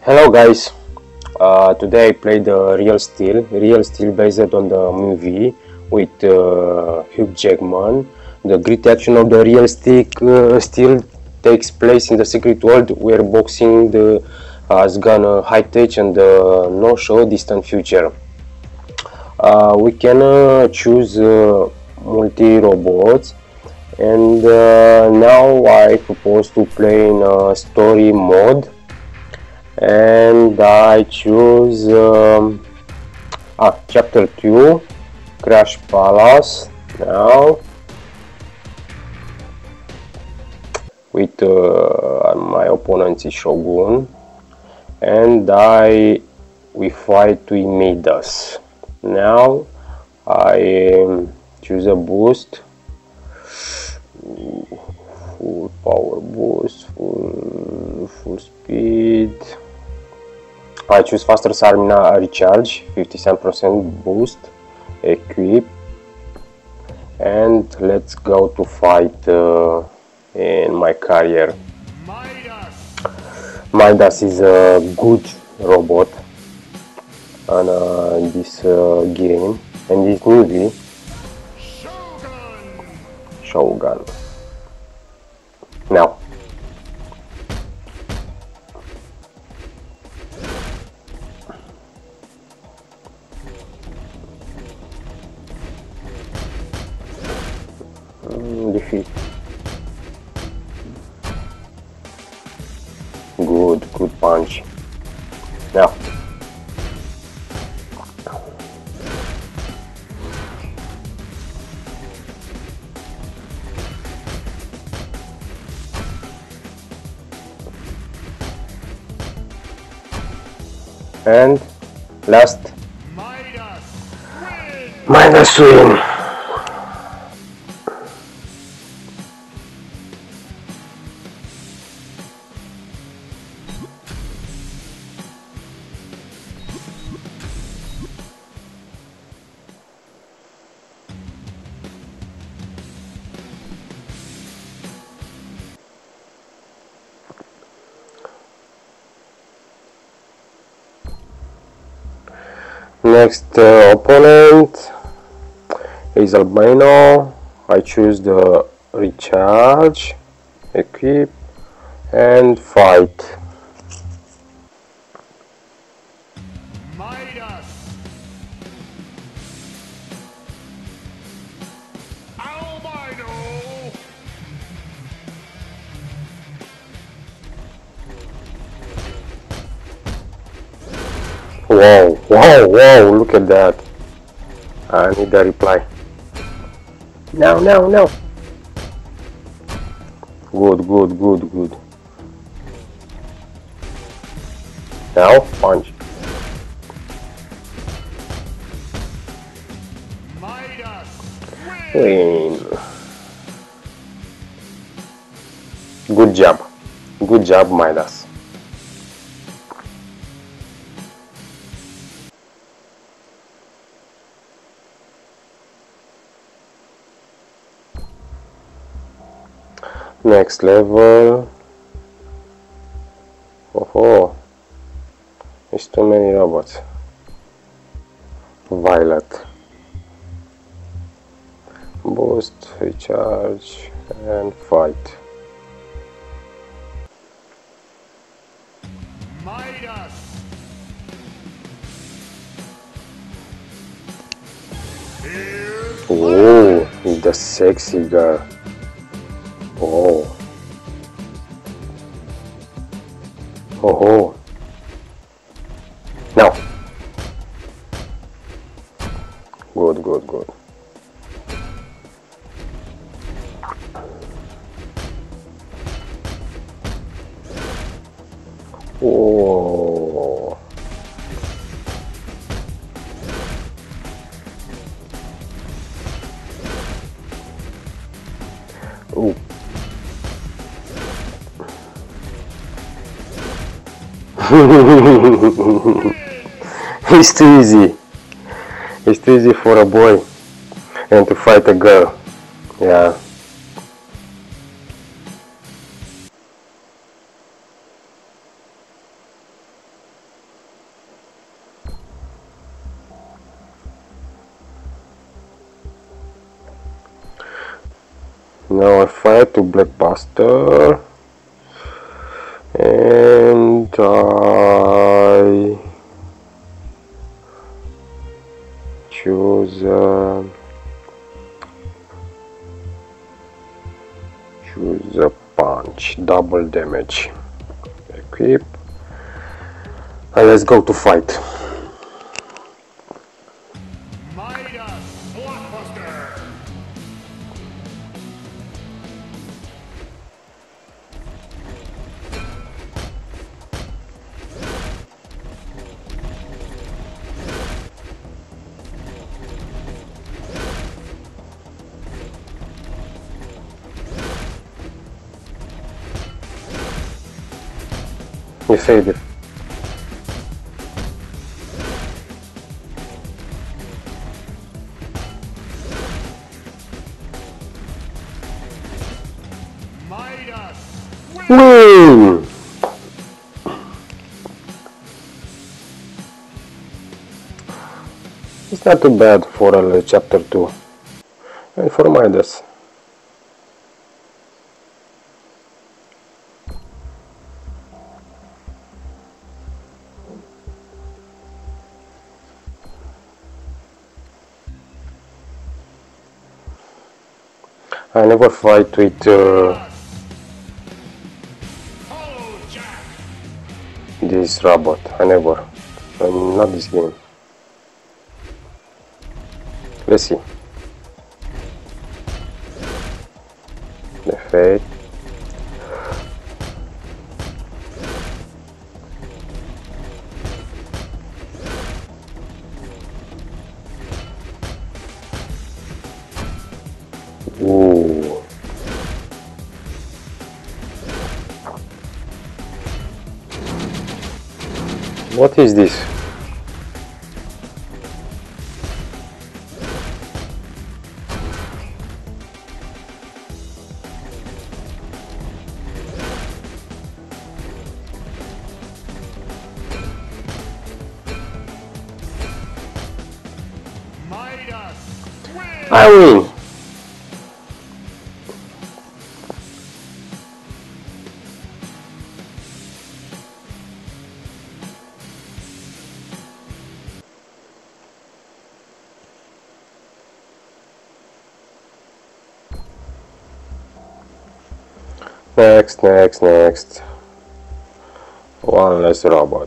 Hello guys, today I played Real Steel based on the movie with Hugh Jackman. The great action of the Steel takes place in the secret world where boxing has gone high tech and no show distant future. We can choose multi-robots, and now I propose to play in story mode, and I choose chapter 2, Crash Palace, now with my opponent is Shogun, and we fight with MIDAS. Now I choose a boost, full power boost, full speed. I choose faster stamina recharge, 57% boost, equip, and let's go to fight in my career. MIDAS is a good robot on this game and this movie. Shogun. Now. Defeat. Good punch. Now. And last. MIDAS win. Next opponent is Albino. I choose the recharge, equip, and fight. MIDAS. Albino. Wow, look at that. I need a reply. No. Good. Now, punch. MIDAS Win. Good job, MIDAS. Next level. Oh, it's too many robots. Violet. Boost, recharge, and fight. MIDAS. Oh, the sexy girl. Oh. Now. Good. Oh. Ooh. It's too easy. It's too easy for a boy and to fight a girl. Yeah. Now I fight to Blackbuster, and I choose a punch, double damage. Equip, and let's go to fight. MIDAS Blockbuster. You faded. MIDAS Win! It's not too bad for chapter 2 and for Midas. I never fight with this robot. I never. Not this game. Let's see. The fate. Ooh. What is this? I win! Next. One less robot.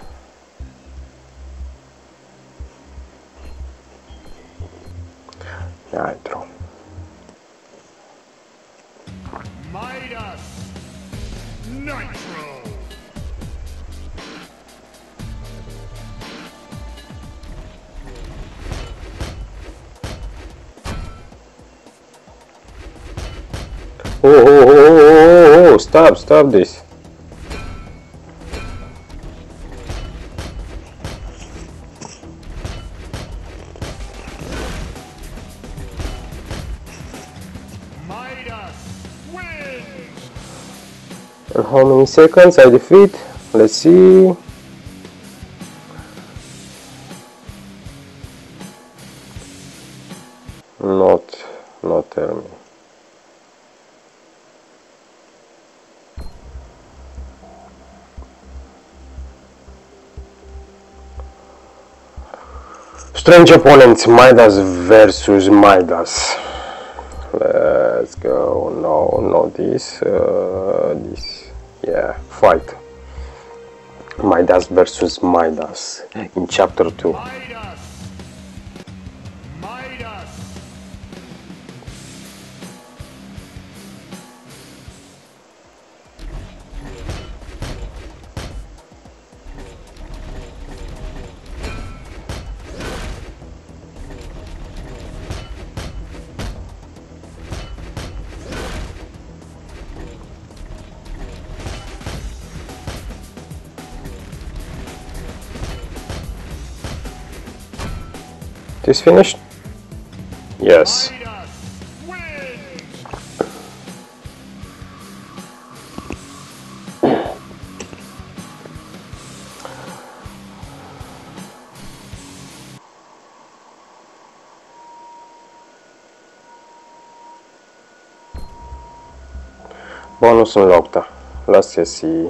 Nitro. MIDAS Nitro. Oh, stop this. MIDAS wins. And how many seconds I defeat? Let's see. Not tell me. Strange opponents, Midas versus Midas. Let's go. No, this. Yeah, fight. Midas versus Midas in chapter 2. MIDAS. This finished? Yes. MIDAS wins. Bonus unlocked. Let's see.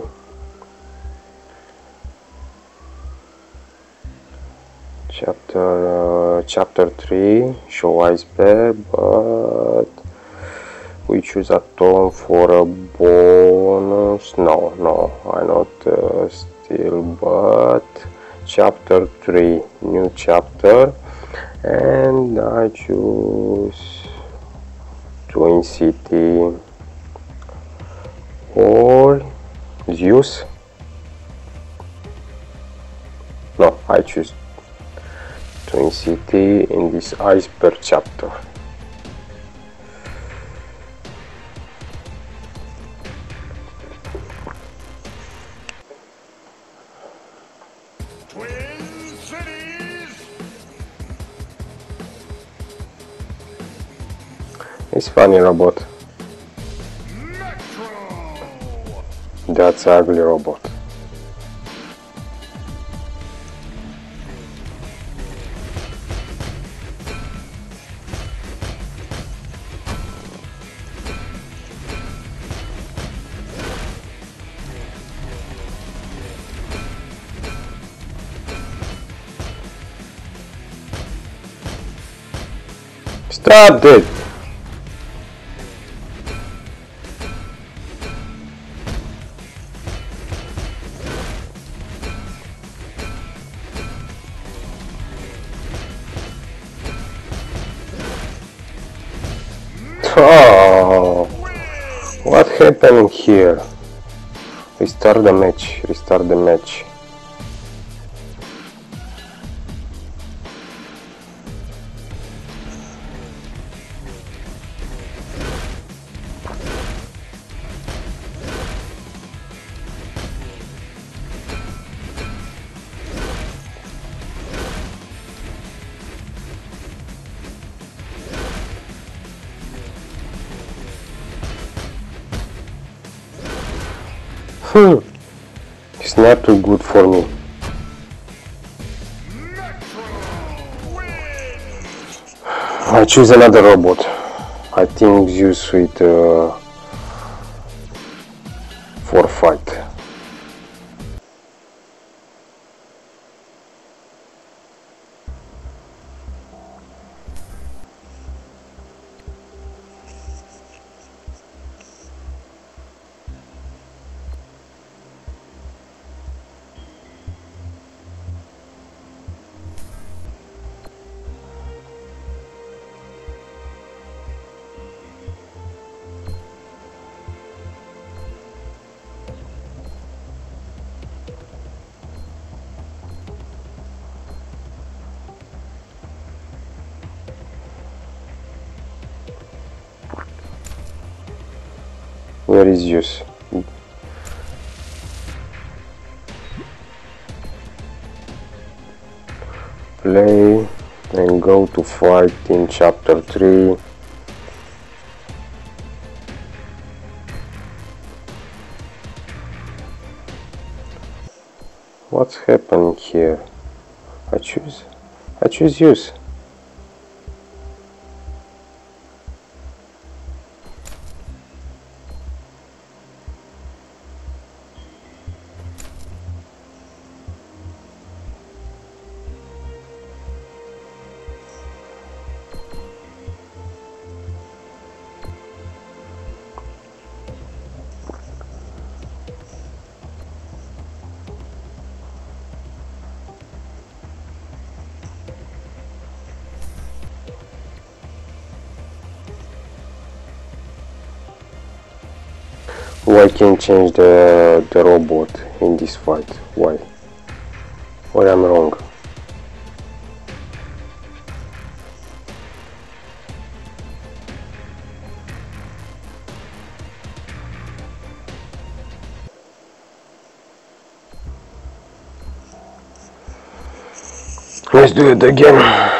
Chapter 3, show iceberg, but we choose a tone for a bonus. No, I not still, but chapter 3, new chapter, and I choose Twin City or Zeus. No, I choose Twin City in this iceberg chapter. Twin Cities. It's funny robot. Metro. That's ugly robot. Stop it! Oh, what happened here? Restart the match. Restart the match. It's not too good for me. I choose another robot. I think Zeus with for fight. Where is Zeus? Play and go to fight in chapter 3. What's happening here? I choose Zeus. Why can't change the robot in this fight? Why? Why I'm wrong? Let's do it again.